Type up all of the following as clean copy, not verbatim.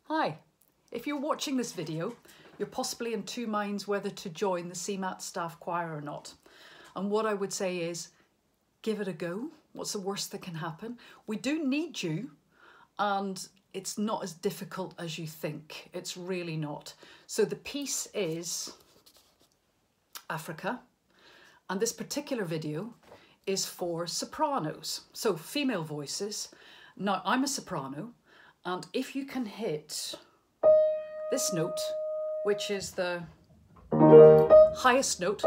Hi, if you're watching this video, you're possibly in two minds whether to join the CMAT staff choir or not. And what I would say is, give it a go. What's the worst that can happen? We do need you, and it's not as difficult as you think. It's really not. So the piece is Africa, and this particular video is for sopranos, so female voices. Now, I'm a soprano, and if you can hit this note, which is the highest note,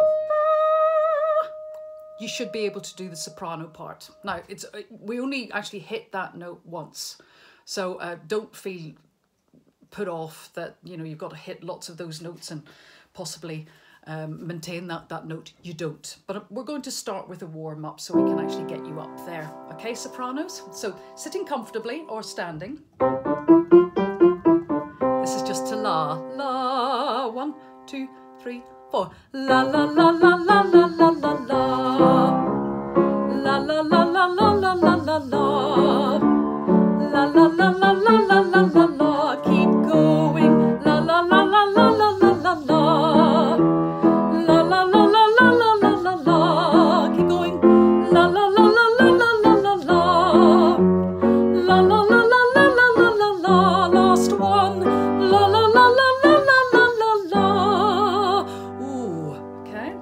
you should be able to do the soprano part. Now, we only actually hit that note once, so don't feel put off that, you know, you've got to hit lots of those notes and possibly maintain that note. You don't. But we're going to start with a warm-up so we can actually get you up there. Okay, sopranos? So sitting comfortably or standing. This is just to la, la. 1, 2, 3, 4. La, la, la, la, la, la, la, la, la. La, la, la, la, la, la, la, la, la. La, la, la, la, la, la, la, la, la. Keep going. La, la, la, la, la, la, la, la, la. La, la, la, la, la, la, la, la, la. Keep going. La, la, la, la, la, la, la, la, la. La, la, la, la, la, la, la, la, la. Last one. La, la, la, la, la, la, la, la, la. Ooh, okay.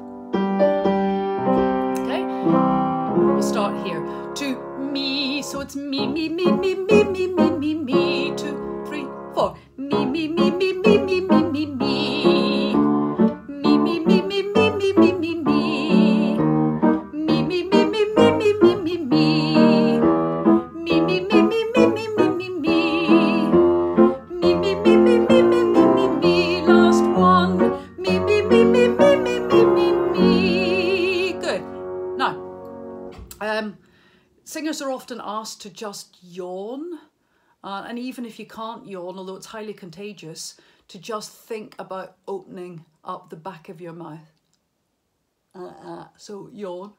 Okay. We'll start here. To me, so it's me, me, me, me, me, me, me, me, me. 2, 3, 4. Me, me, me, me, me, me, me, me, me. Me, me, me, me, me, me, me, me, me. Me, me, me, me, me, me, me, me, me. Me, me, me, me, me, me, me, me, me. Me, me, me, me, me, me, me, me, me. Last one. Me, me, me, me, me, me, me, me, me. Good. Now, singers are often asked to just yawn, and even if you can't yawn, although it's highly contagious, to just think about opening up the back of your mouth. So yawn.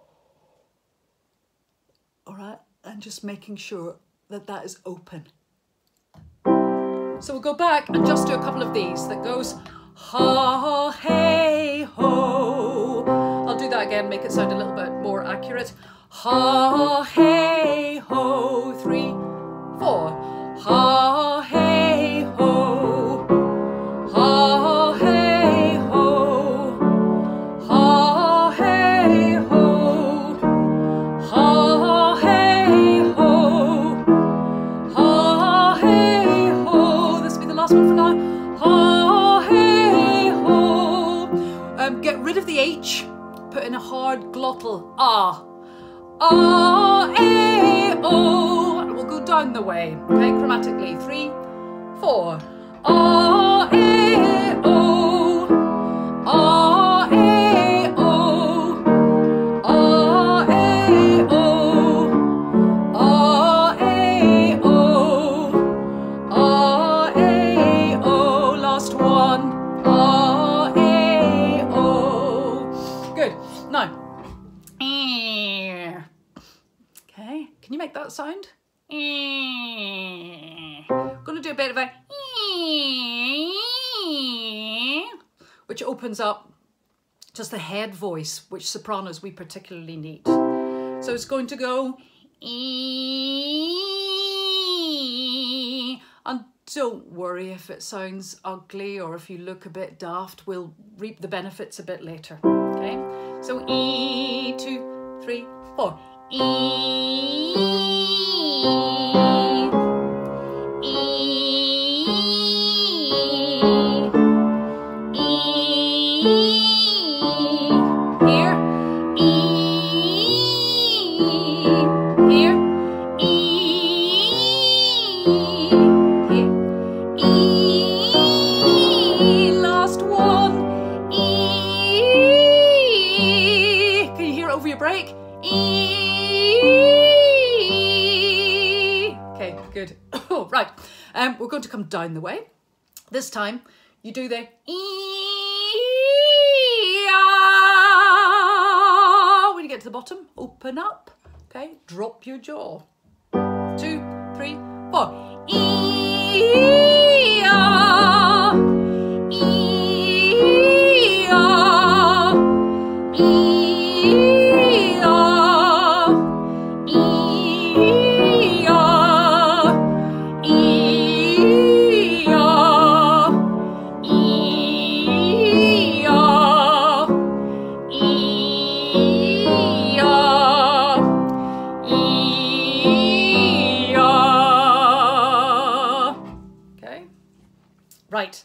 All right, and just making sure that that is open. So we'll go back and just do a couple of these that goes ha, hey, ho. I'll do that again, make it sound a little bit more accurate. Ha, hey, ho. 3, 4. Ha, hey, ho. Ha, hey, ho. Ha, hey, ho. Ha, hey, ho. Ha, hey, ho. This will be the last one for now. Ha, hey, ho. Get rid of the H. Put in a hard glottal ah. Ah, eh, oh. And we'll go down the way, okay, chromatically. 3, 4. Ah, eh, oh. Ah, eh, oh. Ah, eh, oh. Ah, eh, oh. Ah, eh, oh. Last one. Ah, eh, oh. Good. Now. Okay, can you make that sound? I'm going to do a bit of a which opens up just the head voice, which sopranos we particularly need. So it's going to go and don't worry if it sounds ugly or if you look a bit daft, we'll reap the benefits a bit later. Okay, so 2, 3, 4. Break. Okay, good. Oh, right. We're going to come down the way. This time, you do the when you get to the bottom, open up. Okay, drop your jaw. 2, 3, 4. Right.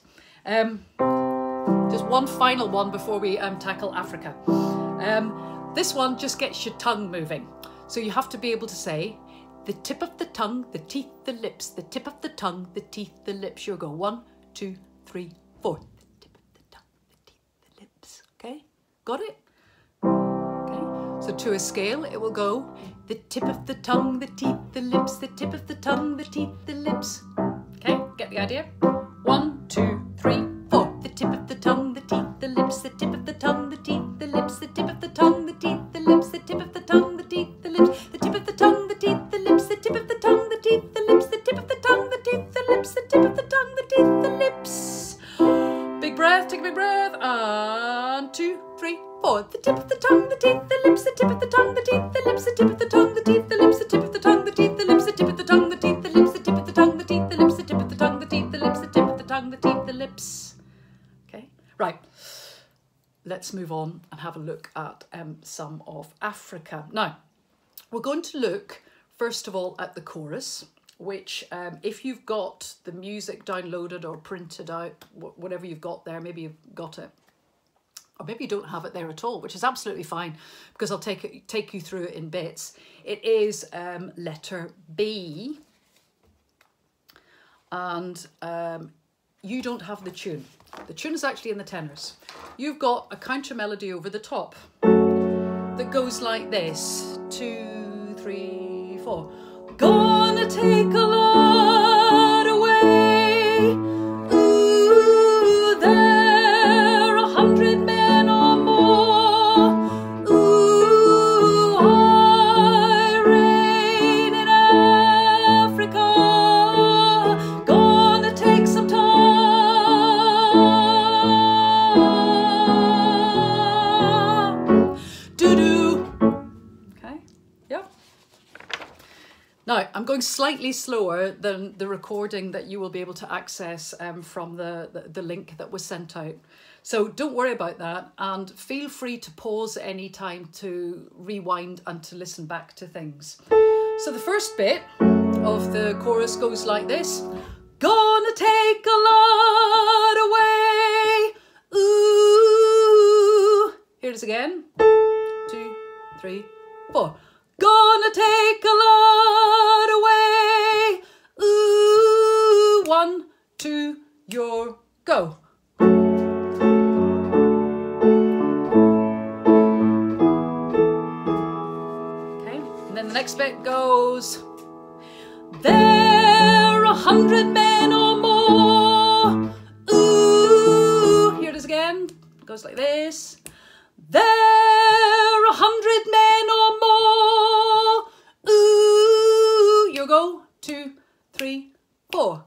Just one final one before we tackle Africa. This one just gets your tongue moving. So you have to be able to say the tip of the tongue, the teeth, the lips, the tip of the tongue, the teeth, the lips. You'll go 1, 2, 3, 4. The tip of the tongue, the teeth, the lips. Okay? Got it? Okay. So to a scale, it will go the tip of the tongue, the teeth, the lips, the tip of the tongue, the teeth, the lips. Okay? Get the idea? 1, 2, 3, 4. The tip of the tongue, the teeth, the lips, the tip of the tongue, the teeth, the lips, the tip of the tongue, the teeth, the lips, the tip of the tongue, the teeth, the lips, the tip of the tongue, the teeth, the lips, the tip of the tongue, the teeth, the lips, the tip of the tongue, the teeth, the lips, the tip of the tongue, the teeth, the lips. Big breath, take a big breath. And 2, 3, 4. The tip of the tongue, the teeth, the lips, the tip of the tongue, the teeth, the lips, the tip of the tongue, the teeth, the lips, the tip of the tongue, the teeth, the lips, the tip of the tongue, the teeth, the lips, the tip of the tongue, the teeth, the lips, the tip of the tongue, the teeth, the lips, the tip of the tongue, the teeth, the lips. Okay, right. Let's move on and have a look at some of Africa. Now, we're going to look first of all at the chorus, which if you've got the music downloaded or printed out, whatever you've got there, maybe you've got it, or maybe you don't have it there at all, which is absolutely fine because I'll take you through it in bits. It is letter B, and you don't have the tune. The tune is actually in the tenors. You've got a counter melody over the top that goes like this. 2, 3, 4. Gonna take a lot away. Ooh, there 100 men or more. Ooh, I reign in Africa. Gonna take some time. Now, I'm going slightly slower than the recording that you will be able to access from the link that was sent out. So don't worry about that, and feel free to pause at any time to rewind and to listen back to things. So the first bit of the chorus goes like this. Gonna take a lot away. Ooh. Here it is again. 2, 3, 4. Gonna take a lot away. Ooh, 1, 2, your go. Okay, and then the next bit goes. There 100 men or more. Ooh, here it is again. It goes like this. There 100 men or more. Ooh, you go. 2, 3, 4.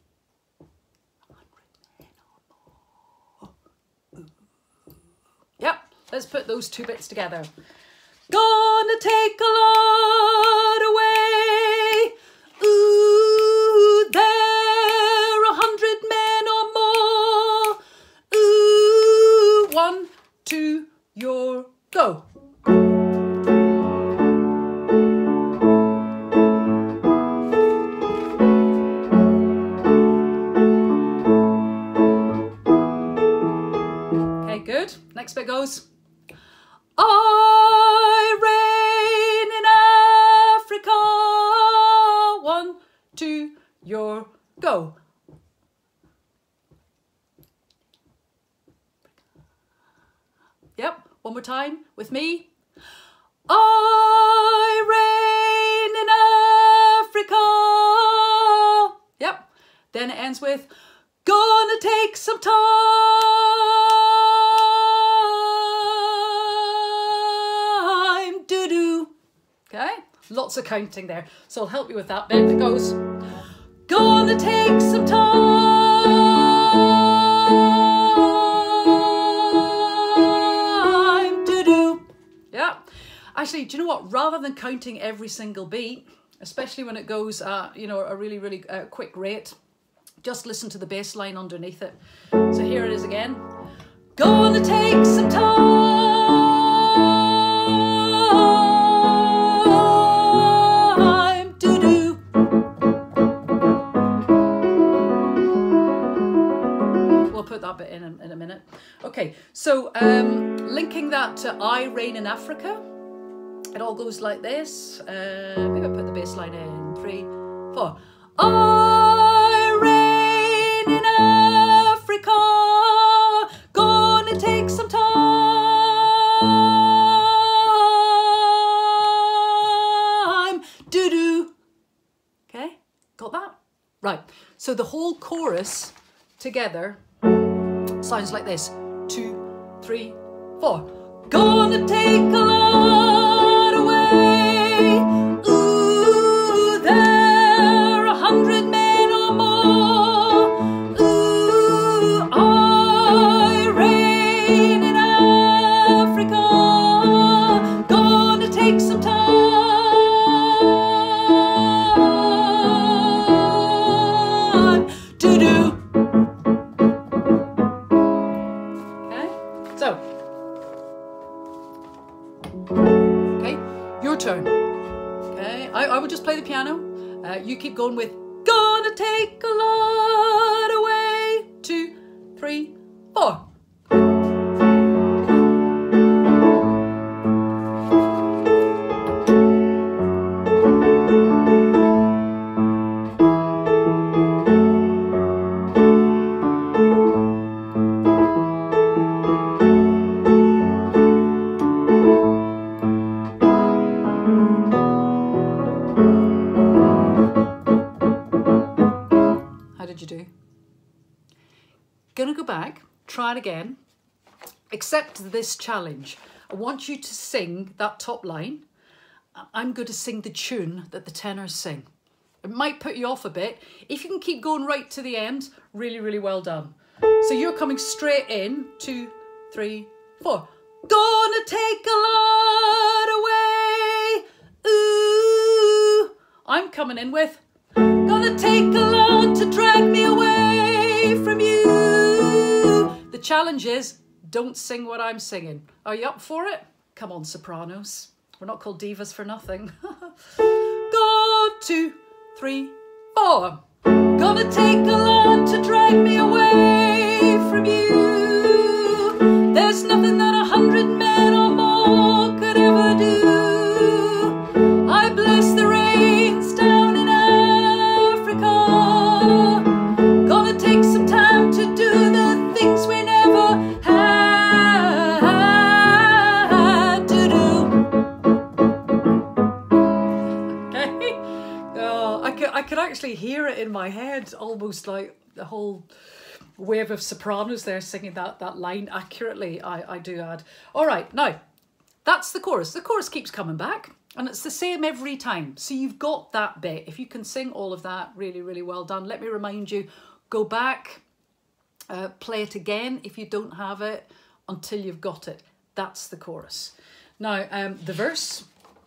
100 men or more. Ooh. Yep, let's put those two bits together. Gonna take a lot away. Ooh, there 100 men or more. Ooh, 1, 2, your go. Okay, good. Next bit goes. I reign in Africa. 1, 2, your go. Yep, one more time with me. I reign in Africa. Yep, then it ends with gonna take some time. Doo-doo. Okay, lots of counting there. So I'll help you with that bit that goes. Gonna take some time. Doo-doo. Yeah. Actually, do you know what? Rather than counting every single beat, especially when it goes at, you know, a really, really quick rate, just listen to the bass line underneath it. So here it is again. Gonna take some time. Doo-doo. Okay, so linking that to I Reign in Africa, it all goes like this. Maybe I'll put the bass line in. 3, 4. I reign in Africa, gonna take some time. Doo-doo. Okay, got that? Right, so the whole chorus together sounds like this. 2, 3, 4. Gonna take a lot away. Ooh, there 100 men or more. Ooh, I reign in Africa. Gonna take some time. Doo-doo. Turn. Okay, I would just play the piano. You keep going with gonna take a lot away. 2, 3, 4. Gonna go back, try it again, accept this challenge. I want you to sing that top line. I'm going to sing the tune that the tenors sing. It might put you off a bit. If you can keep going right to the end, really, really well done. So you're coming straight in, 2, 3, 4. Gonna take a lot away. Ooh. I'm coming in with, gonna take a lot to drag me away from you. The challenge is, don't sing what I'm singing. Are you up for it? Come on, sopranos. We're not called divas for nothing. Go, 2, 3, 4. Gonna take a lot to drag me away from you. There's nothing that 100 men or more could ever do. I bless the rains down in Africa. Gonna take some time to do the things we never had to do. Okay. Oh, I could actually hear it in my head, almost like the whole wave of sopranos there singing that line accurately, I do add. All right, now, that's the chorus. The chorus keeps coming back, and it's the same every time. So you've got that bit. If you can sing all of that, really, really well done. Let me remind you, go back, play it again if you don't have it, until you've got it. That's the chorus. Now, the verse.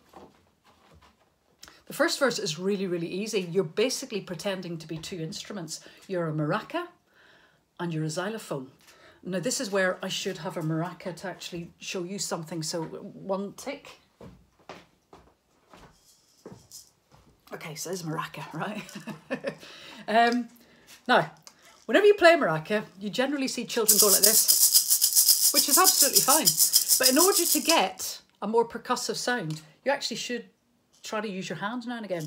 The first verse is really, really easy. You're basically pretending to be two instruments. You're a maraca and you're a xylophone. Now, this is where I should have a maraca to actually show you something. So, one tick. Okay, so there's a maraca, right? Now, whenever you play a maraca, you generally see children go like this, which is absolutely fine. But in order to get a more percussive sound, you actually should try to use your hands now and again.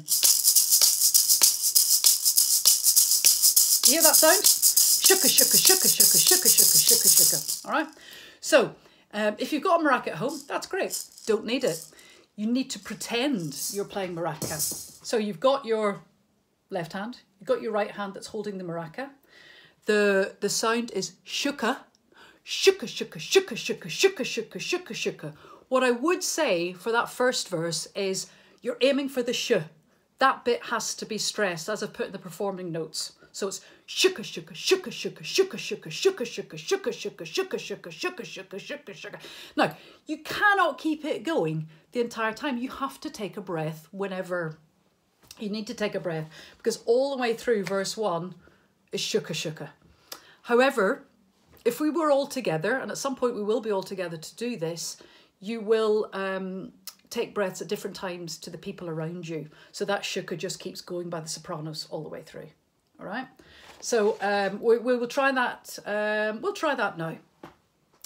You hear that sound? Shuka, shuka, shuka, shuka, shuka, shuka, shuka, shuka. All right? So, if you've got a maraca at home, that's great. Don't need it. You need to pretend you're playing maraca. So you've got your left hand, you've got your right hand that's holding the maraca. The sound is shuka, shuka, shuka, shuka, shuka, shuka, shuka, shuka, shuka. What I would say for that first verse is you're aiming for the sh. That bit has to be stressed, as I've put in the performing notes. So it's shuka, shuka, shuka, shuka, shuka, shuka, shuka, shuka, shuka, shuka, shuka, shuka, shuka, shuka, shuka, shuka. Now, you cannot keep it going the entire time. You have to take a breath whenever you need to take a breath, because all the way through verse 1 is shuka, shuka. However, if we were all together, and at some point we will be all together to do this, you will take breaths at different times to the people around you. So that shuka just keeps going by the sopranos all the way through. All right. So we will try that. We'll try that now.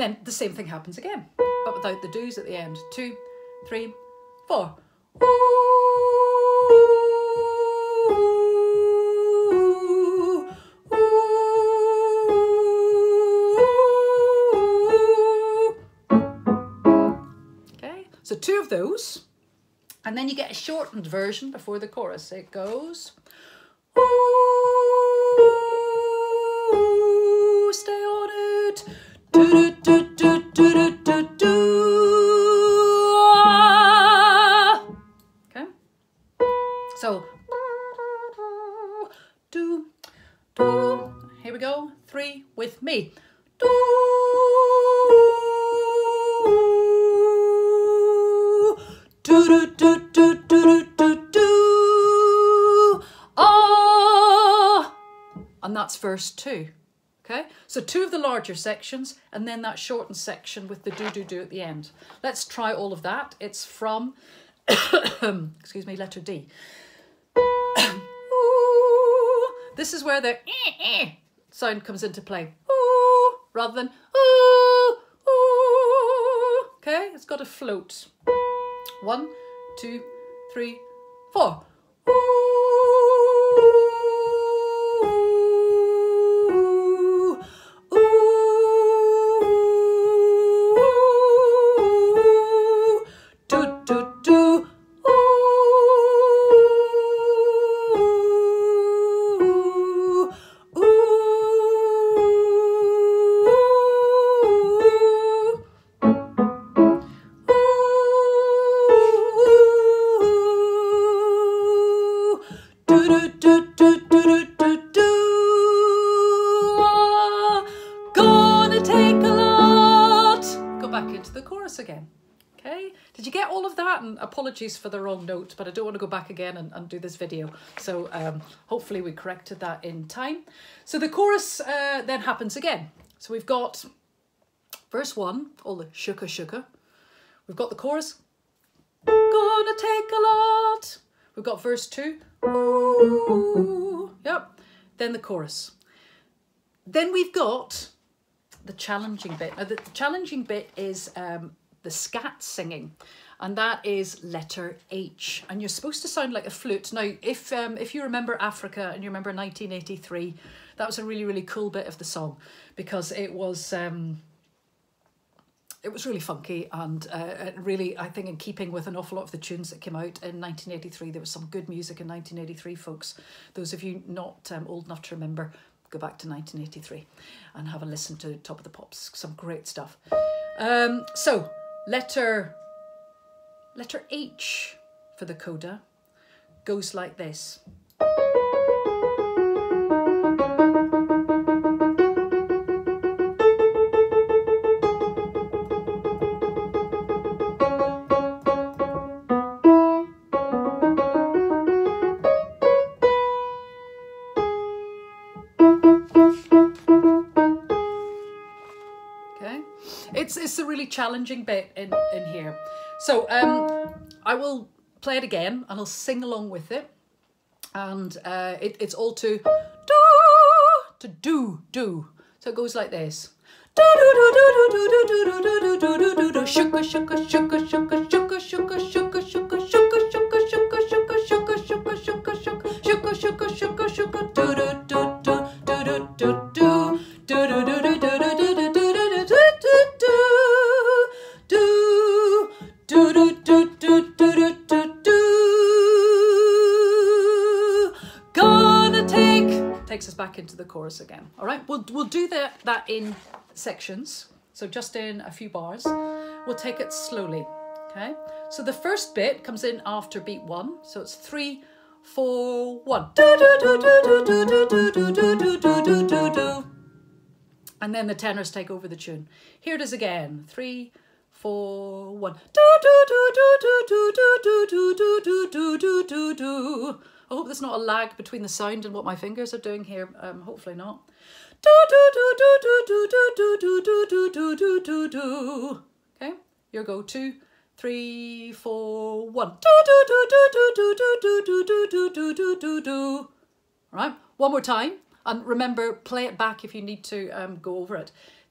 then the same thing happens again, but without the do's at the end. 2, 3, 4. Okay, so 2 of those, and then you get a shortened version before the chorus. It goes, ooh, stay on it, do do do do do do do. Okay, so do do. Here we go. 3 with me. Do do do do do do do do. Ah, and that's verse 2. Okay, so 2 of the larger sections, and then that shortened section with the do do do at the end. Let's try all of that. It's from excuse me, letter D. This is where the sound comes into play. Ooh, rather than ooh, ooh. Okay, it's got to float. 1, 2, 3, 4. Apologies for the wrong note, but I don't want to go back again and do this video. So hopefully we corrected that in time. So the chorus then happens again. So we've got verse 1, all the shuka shuka. We've got the chorus, gonna take a lot. We've got verse 2, ooh, yep. Then the chorus. Then we've got the challenging bit. Now the challenging bit is the scat singing. And that is letter H. And you're supposed to sound like a flute. Now, if you remember Africa and you remember 1983, that was a really, really cool bit of the song because it was really funky and really, I think, in keeping with an awful lot of the tunes that came out in 1983. There was some good music in 1983, folks. Those of you not old enough to remember, go back to 1983 and have a listen to Top of the Pops. Some great stuff. So, letter H for the coda goes like this. Okay, it's a really challenging bit in here. So I will play it again and I'll sing along with it. And it's all to do. So it goes like this. Do do do do do do do do do do do do do. Shuka shuka shuka shuka shuka shuka shuka shuka shuka shuka shuka shuka shuka shuka shuka shuka shuka shuka shuka shuka do do do do do do do do do do do do do takes us back into the chorus again. All right, we'll do that in sections. So just in a few bars, we'll take it slowly. Okay, so the first bit comes in after beat 1. So it's 3, 4, 1. And then the tenors take over the tune. Here it is again. 3, 4, 1. I hope there's not a lag between the sound and what my fingers are doing here. Hopefully not. Okay, here go 2, 3, 4, 1. All right, one more time. And remember, play it back if you need to go over it.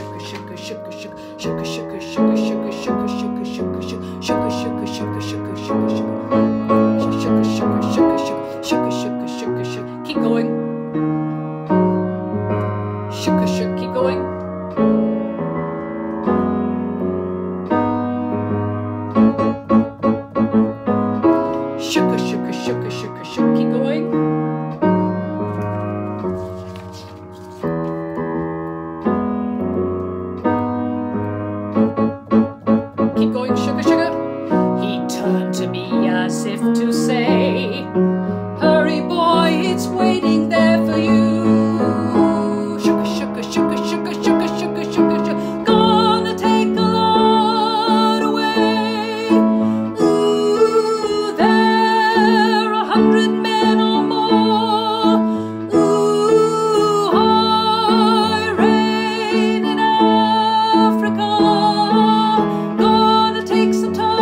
sugar, sugar, sugar, sugar, sugar, sugar, sugar, sugar, sugar, sugar, sugar, sugar. Keep going. Sugar, sugar, keep going. Sugar, sugar, sugar, sugar, sugar, keep going. Keep going, sugar, sugar. He turned to me as if to say, hurry boy, it's waiting there for you. Sugar, sugar, sugar, sugar, sugar, sugar, sugar, sugar. Gonna take a lot away. Ooh, there 100 men or more. Ooh, high rain in Africa. Gonna take some time.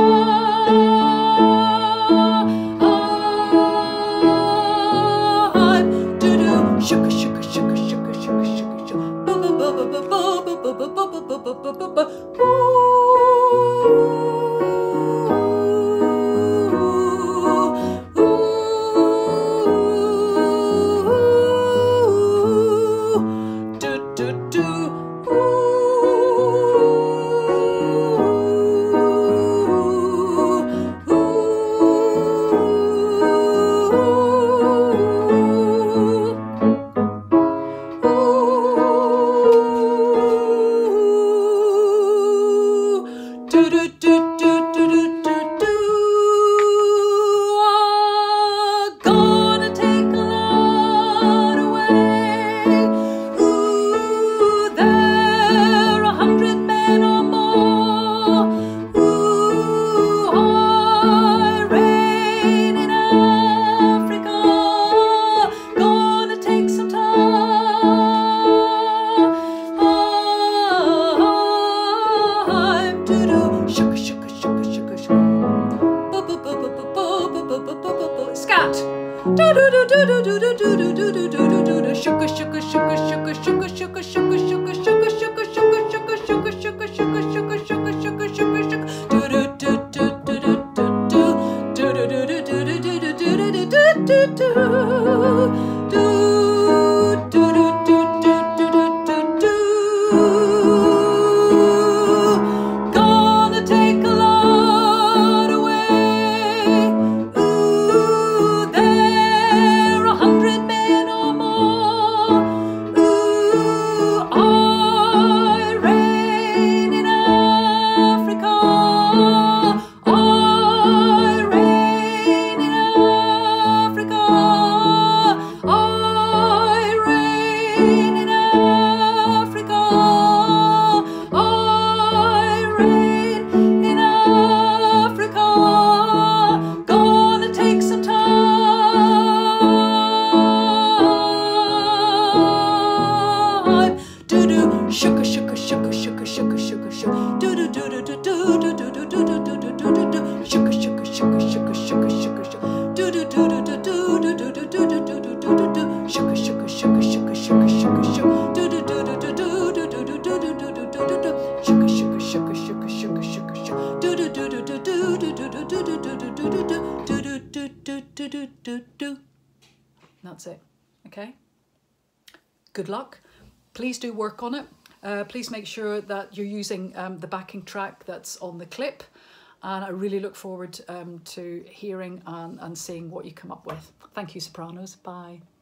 Do-do. Sugar, sugar, sugar, sugar, sugar, sugar, sugar. Gonna take a lot away. Ooh, there 100 men or more. Ooh, high rain in Africa. Gonna take some time. Do-do. Sugar, sugar, sugar, sugar, sugar. Scat. Do do do do do do do do do do do do do do. Sugar, sugar, sugar, sugar, sugar, sugar, sugar, sugar, sugar, sugar, sugar, sugar, sugar, sugar, sugar, sugar, sugar, sugar, sugar, sugar. Do do do do do do do do do do do do do do do do do do do do. Gonna take a lot away. Ooh, there 100 men or more. Ooh, high rain in Africa. High rain in Africa. High rain in Africa. High rain in Africa. Gonna take some time. Do do. Sugar, sugar, sugar, sugar, sugar, sugar, sugar. Do do do do do do do do do do do do do do do. Sugar, sugar, sugar, sugar, sugar, sugar, sugar. Do do do do do do do do do do do do do do do. Sugar, sugar, sugar, sugar, sugar, sugar, sugar. Do do do do do do do do do do do do do do do. Sugar, sugar, sugar, sugar, sugar, sugar, sugar. Do do do do do do do do do do do do do do do do do do do. That's it. Okay. Good luck. Please do work on it. Please make sure that you're using the backing track that's on the clip, and I really look forward to hearing and seeing what you come up with. Thank you, sopranos. Bye.